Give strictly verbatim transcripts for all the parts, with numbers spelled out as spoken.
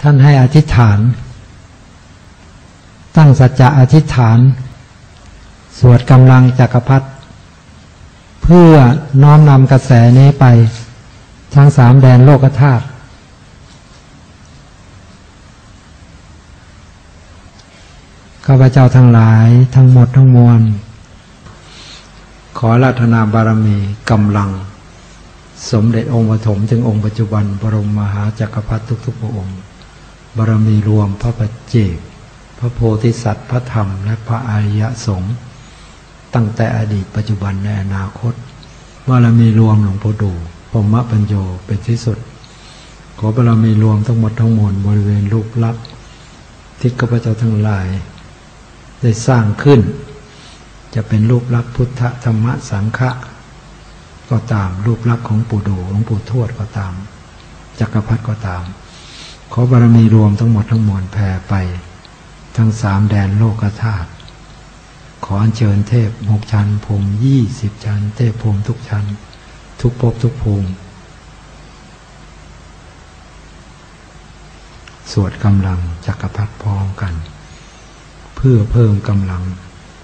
ท่านให้อธิษฐานตั้งสัจจะอธิษฐานสวดกำลังจักรพรรดิเพื่อน้อมนำกระแสนี้ไปทั้งสามแดนโลกธาตุข้าพเจ้าทั้งหลายทั้งหมดทั้งมวลขออาราธนาบารมีกำลังสมเด็จองค์ปฐมถึงองค์ปัจจุบันบรมมหาจักรพรรดิทุกๆพระองค์บารมีรวมพระปัจเจกพระโพธิสัตว์พระธรรมและพระอริยสงฆ์ตั้งแต่อดีตปัจจุบันในอนาคตบารมีรวมหลวงปู่ดูพรหมปัญโยเป็นที่สุดขอบารมีรวมทั้งหมดทั้งมวลบริเวณรูปลักษณ์ที่ข้าพเจ้าทั้งหลายได้สร้างขึ้นจะเป็นรูปลักษณ์พุทธธรรมสังฆะก็ตามรูปลักษณ์ของปู่ดูหลวงปู่ทวดก็ตามจักรพรรดิก็ตามขอบารมีรวมทั้งหมดทั้งมวลแผ่ไปทั้งสามแดนโลกธาตุขออัญเชิญเทพหกชั้นภูมิยี่สิบชั้นเทพภูมิทุกชั้นทุกภพทุกภูมิสวดกำลังจักรพรรดิพร้อมกันเพื่อเพิ่มกำลัง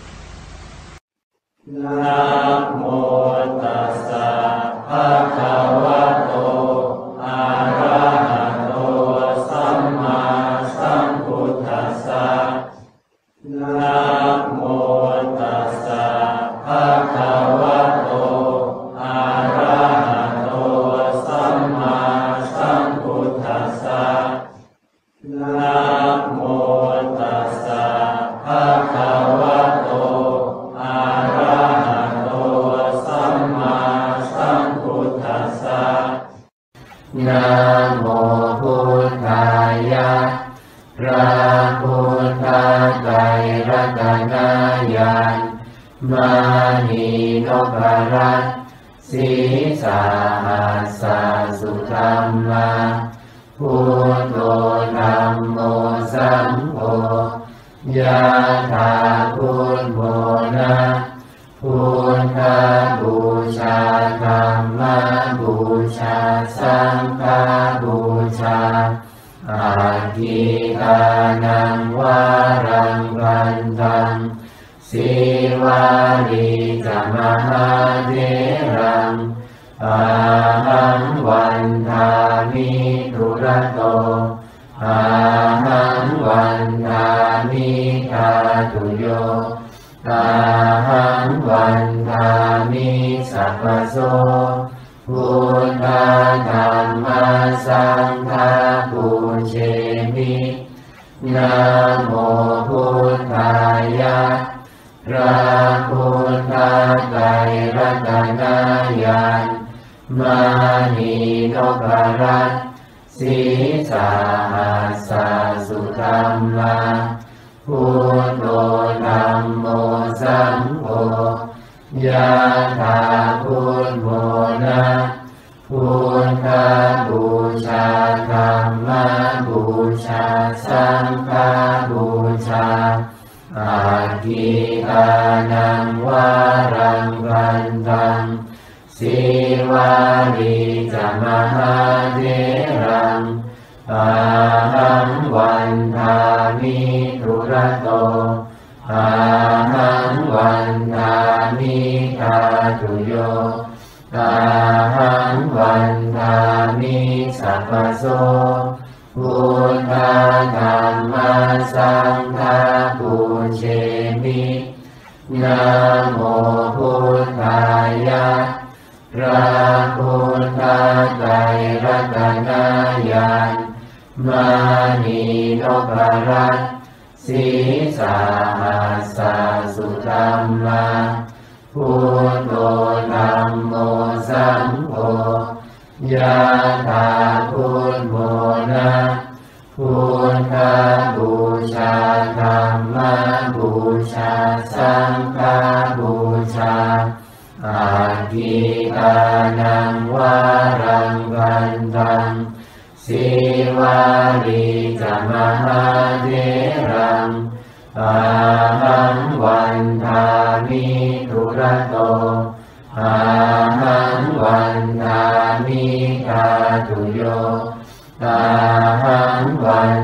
นะโมตัสสะภะคะวะโตอะระหะโตสัมมาสัมพุทธัสสะนะโมตัสสะภะคะวะโตอะระหะโตสัมมาสัมพุทธัสสะนะโมตัสสะภะคะวะโตอะระหะโตสัมมาสัมพุทธัสสะนะโมพุทธายะพระพุทธไตรรัตนญาณมานีนพรัตน์สีสาหัสสะสุธรรมาพุทโธธัมโมสังโฆยะถาพุทโธนะพุทธบูชาธัมมบูชาสังฆบูชาอาทิตานังวารังวันตังสีวารีจะมหาเถรังอาหังวันทามิทุระโตอาหังวันทามิทาตุโยอาหังวันทามิสัพพโสพุทธธัมมัสสังฆาปุเชมินะโมพุทธายะพระพุทธไตรรัตนญาณมานีนพรัตน์สีสาหัสสะสุธรรมาพุทโธธัมโมสังโฆยะถาพุทโธนะพุทธบูชาธัมมบูชาสังฆบูชาอาทิตานังวารังวันตังสีวารีจะมหาเถรังอาหังวันทามิทุระโตอาหังวันทามิทาตุโยอาหังวันทามิสัพพโสพุทธธัมมัสสังฆาปุเชมินะโมพุทธายะพระพุทธไตรรัตนญาณมานีนพรัตน์สีสาหัสสะสุธรรมาพุทโธธัมโมสังโฆยะถาพุทโธนะพุทธบูชาธัมมบูชาสังฆบูชาอาทิตานังวารังวันตังสีวารีจะมหาเถรังอาหังวันทามิทุระโตอาหังวันทามิทาตุโยอาหังวัน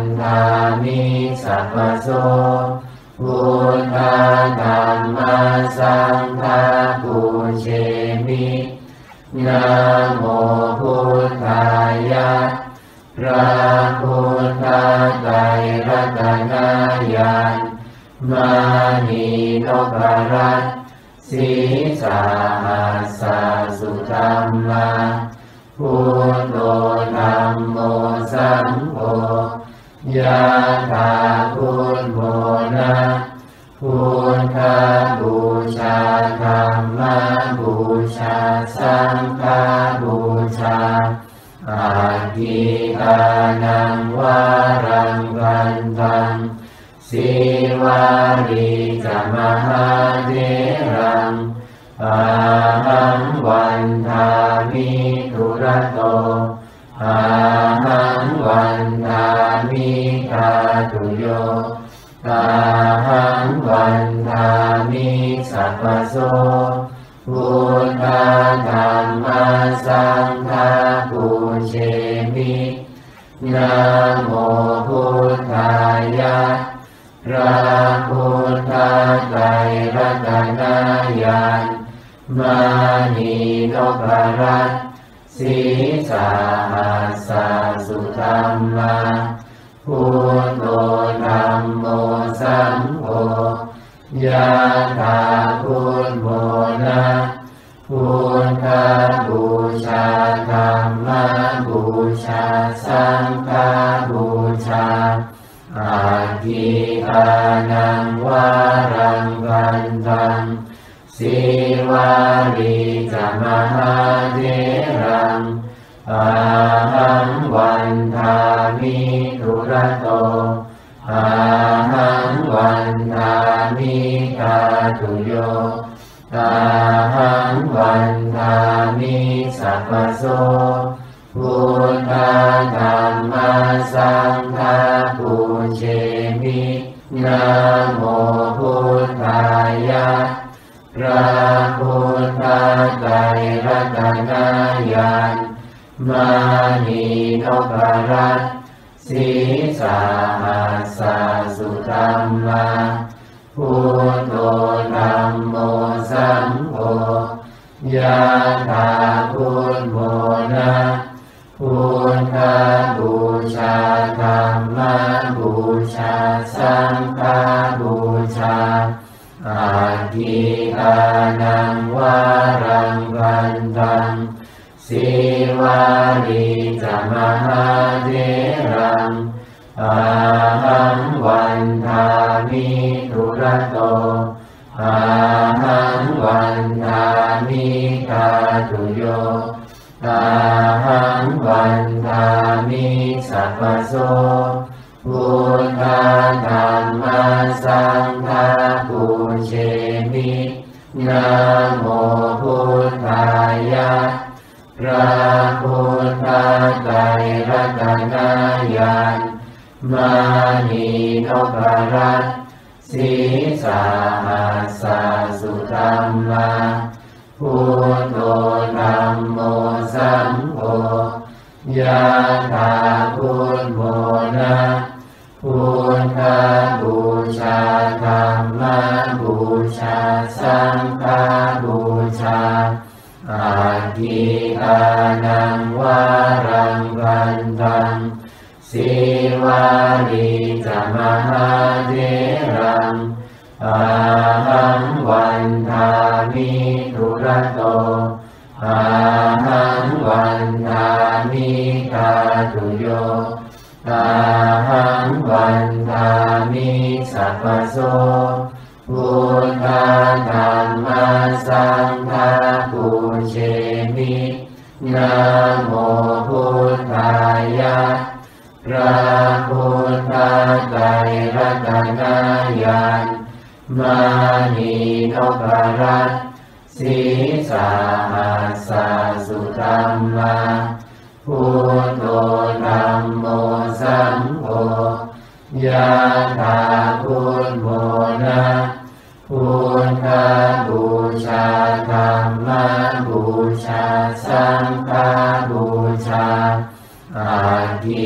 พโสพุทธธัมมาสังฆาปูเชมินะโมพุทธายะพระพุทธไตรรัตนญาณมานีนพรัตน์สีสาหัสสะสุธัมมาพุทโธธัมโมสังโฆยะถาพุทโธนะพุทธบูชาธัมมบูชาสังฆบูชาอาทิทานังวารังวันตังสิวาริจมหาเถรังอาหังวันทามิทุระโตอาหังวันทามิทาตุโยอาหังวันทามิสัพพโสพุทธธัมมาสังฆาปูเชมินะโมพุทธายะพระพุทธไตรรัตนญาณมานีนพรัตน์สีสาหัสสะสุธัมมาพุทโธธัมโมสังโฆยะถาพุทโธนะพุทธบูชาธัมมบูชาสังฆบูชาอาทิทานังวารังวันตังสิวาริจมหาเถรังอาหังวันทามิทุระโตอาหังวันทามิทาตุโยอาหังวันทามิสัพพโสพุทธธัมมาสังฆาปูเชมินะโมพุทธายะพระพุทธไตรรัตนญาณมานีนพรัตน์สีสาหัสสะสุธัมมาพุทโธธัมโมสังโฆยะถาพุทโธนะพุทธบูชาธัมมบูชาสังฆบูชาอาทิทานังวารังวันตังสิวาริจมหาเถรังอาหังวันทามิทุระโตอาหังวันทามิทาตุโยอาหังวันทามิสัพพโสพุทธธัมมาสังฆาปูเชมินะโมพุทธายะพระพุทธไตรรัตนญาณมานีนพรัตน์สีสาหัสสะสุธัมมาพุทโธธัมโมสังโฆยะถาพุทโธนะพุทธบูชาธัมมบูชาสังฆบูชาอาทิทานังวารังวันตังสิวาริจมหาเถรังอาหังวันทามิทุระโตอาหังวันทามิทาตุโยอาหังวันทามิสัพพโสพุทธธัมมาสังฆาปูเชมินะโมพุทธายะพระพุทธไตรรัตนญาณมานีนพรัตน์สีสาหัสสะสุธัมมาพุทโธธัมโมสังโฆยะถาพุทโธนะพุทธบูชาธัมมบูชาสังฆบูชาอาทิท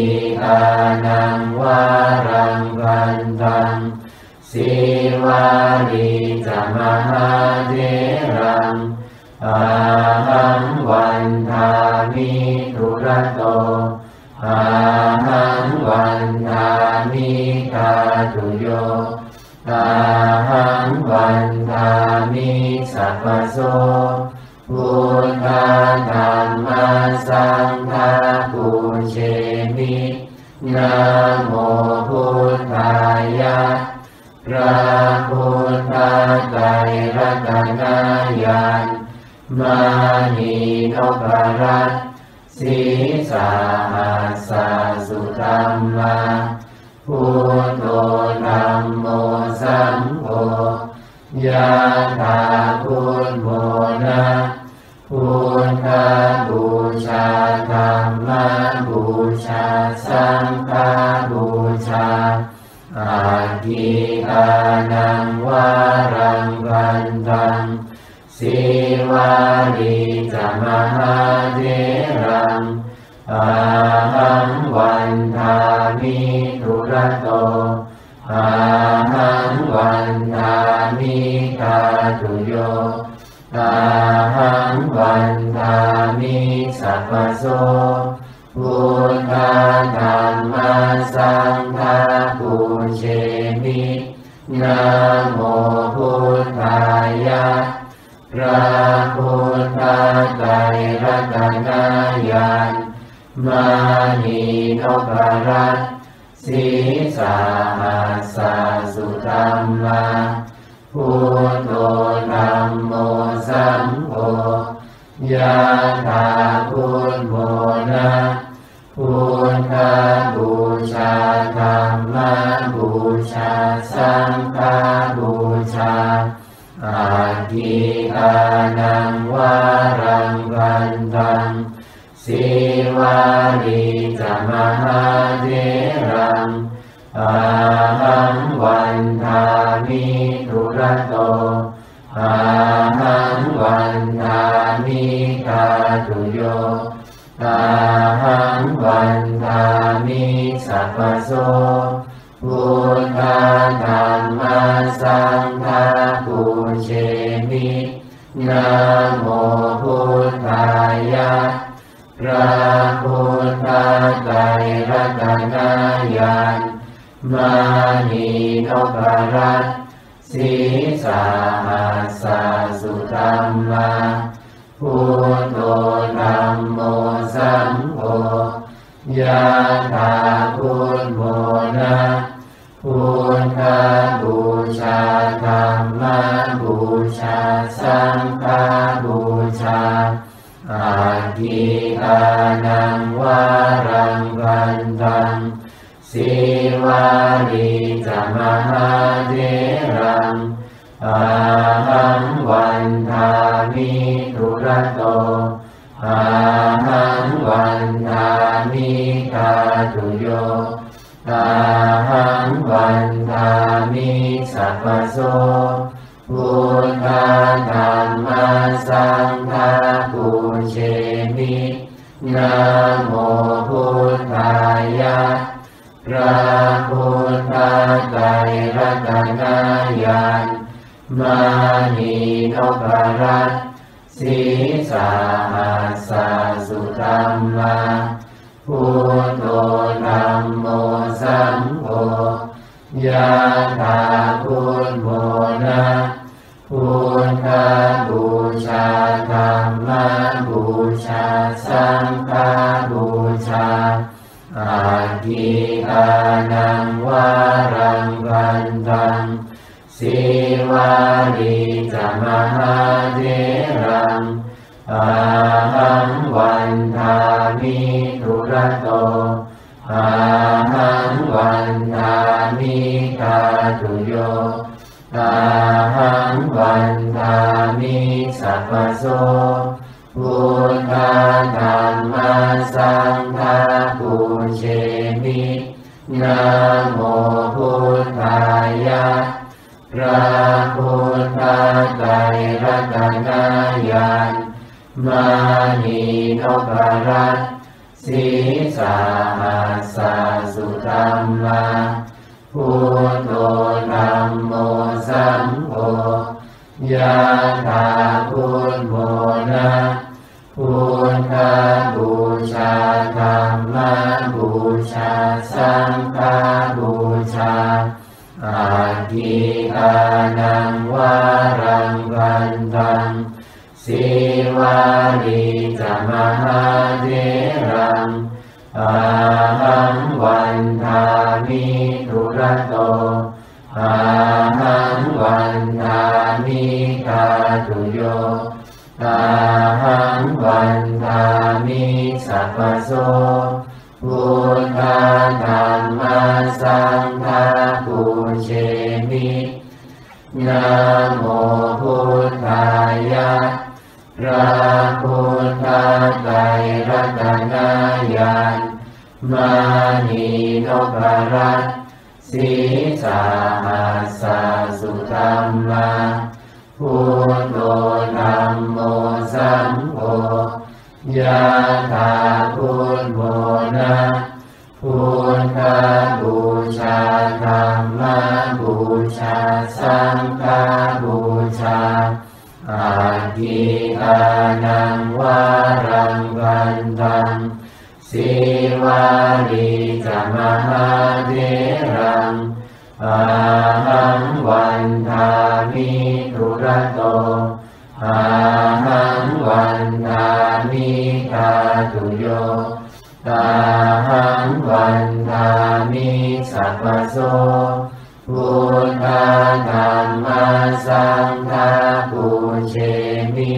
านังวารังวันตังสีวาลีจะมหาเถรังอาหังวันทามิทุระโตอาหังวันทามิกาตุโยอาหังวันทามิสัพพโสพุทธาธัมมาสังฆาปุเชมินะโมพุทธายะพระพุทธไตรรัตนญาณมานีนพรัตน์สีสาหัสสะสุธัมมาพุทโธธัมโมสังโฆยะถาพุทโธนะพุทธบูชาธัมมบูชาสังฆบูชาอาทิตานังวารังวันตังสีวาลีจะมหาเถรังอาหังวันทามิทุระโตอาหังวันทามิกาตุโยอาหังวันทามิสัพพโสพุทธาธัมมาสังฆาปุเชมินะโมพุทธายะพระพุทธไตรรัตนญาณมานีนพรัตน์สีสาหัสสะสุธัมมาพุทโธธัมโมสังโฆยะถาพุทโธนะพุทธบูชาธัมมบูชาสังฆบูชาอาทิตานังวารังวันตังสีวาลีจะมหาเถรังอาหังวันทามิทุระโตอาหังวันทามิกาตุโยอาหังวันทามิสัพพโสพุทธาธัมมาสังฆาปุเชมินะโมพุทธายะพระพุทธไตรรัตนญาณมานีนพรัตน์สีสาหัสสะสุธัมมาพุทโธธัมโมสังโฆยะถาพุทโธนะพุทธบูชาธัมมบูชาสังฆบูชาอาทิตานังวารังวันตังสีวาลีจะมหาเถรังอาหังวันทามิทุระโตอาหังวันทามิกาตุโยอาหังวันทามิสัพพโสพุทธาธัมมาสังฆาปุเชมินะโมพุทธายะพระพุทธไตรรัตนญาณมานีนพรัตน์สีสาหัสสะสุธัมมาพุทโธธัมโมสังโฆยะถาพุทโธนะพุทธบูชาธัมมบูชาสังฆบูชาอาทิตานังวารังวันตังสีวาลีจะมหาเถรังอาหังวันทามิทุระโตอาหังวันทามิกาตุโยอาหังวันทามิสัพพโสพุทธาธัมมาสังฆาปุเชมินะโมพุทธายะพระพุทธไตรรัตนญาณมานีนพรัตน์สสีสาหัสสะสุธัมมาพุทโธธัมโมสังโฆยะถาพุทโธนะพุทธบูชาธัมมบูชาสังฆบูชาอาทิทานังวารังวันตังสีวาลีจามหาเถรังอาหังวันทามิทุระโตอาหังวันทามิกาตุโยอาหังวันทามิสัพพโสพุทธาธัมมาสังฆาปุเชมินะโมพุทธายะพระพุทธไตรรัตนญาณมานีนพรัตน์สีสาหัสสะสุธัมมาพุทโธธัมโมสังโฆยะถาพุทโธนะพุทธบูชาธัมมบูชาสังฆบูชาอาทิทานังวารังวันตังสีวาลีจามหาเถรังอาหังวันทามิทุระโตอาหังวันทามิกาตุโยอาหังวันทามิสัพพโสพุทธาธัมมาสังฆาปุเชมิ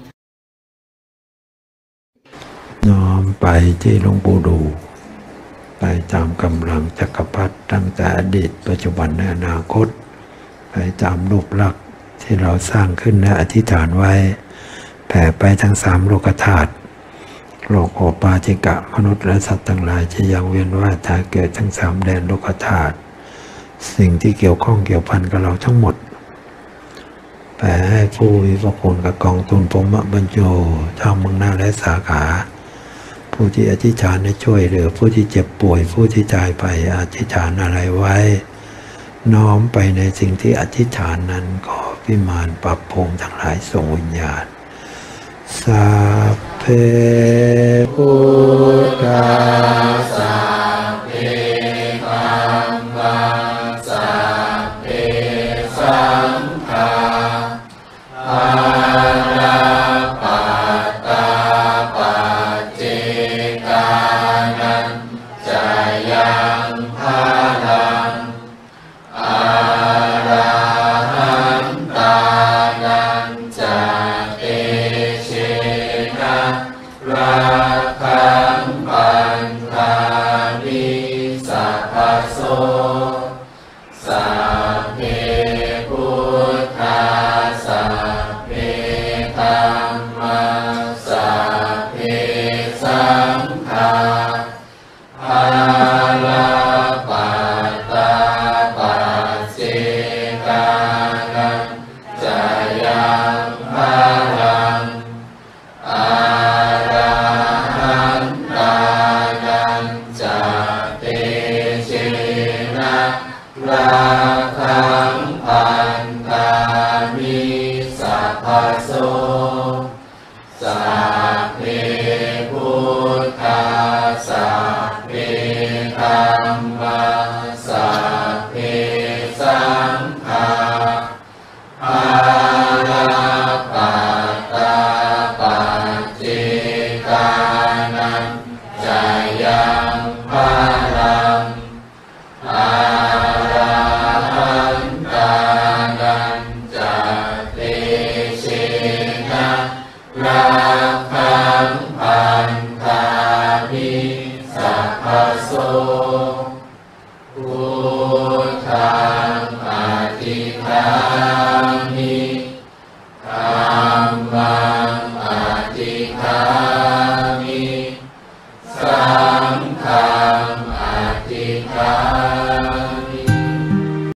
น้อมไปที่หลวงปู่ดูไปตามกำลังจักรพรรดิตั้งแต่อดีตปัจจุบันและอนาคตไปตามรูปลักษณ์ที่เราสร้างขึ้นและอธิษฐานไว้แผ่ไปทั้งสามโลกธาตุโลกโอปาติกะมนุษย์และสัตว์ทั้งหลายจะยังเวียนว่ายตายเกิดทั้งสามแดนโลกธาตุสิ่งที่เกี่ยวข้องเกี่ยวพันกับเราทั้งหมดแผ่ให้ผู้มีพระคุณกับกองทุนพรหมบรรโยชาวเมืองหน้าและสาขาผู้ที่อธิษฐานให้ช่วยเหลือผู้ที่เจ็บป่วยผู้ที่ตายไปอธิษฐานอะไรไว้น้อมไปในสิ่งที่อธิษฐานนั้นขอวิมานปรับภูมิทั้งหลายส่งวิญญาณสัพเพพุทธาสัพเพธัมมาสัพเพสังฆาอาราปัตตาปัจเจกานันจะยังพาลังอาราหันตานันจะเตเชนะราคังปันธามิสัพพโสสัพเพพุทธาสัพเพธัมมาสัพเพสังฆาอาราปัตตาปัจเจกานันจะยังพาลังอาราหันตานันจะเตเชนะราคังปันธามิสัพพโสสัพเพพุทธาสัพเพธัมมาสัพเพสังฆาอาราปัตตาปัจเจกานันจะยังพาลังอาราหันตานันจะเตเชนะรา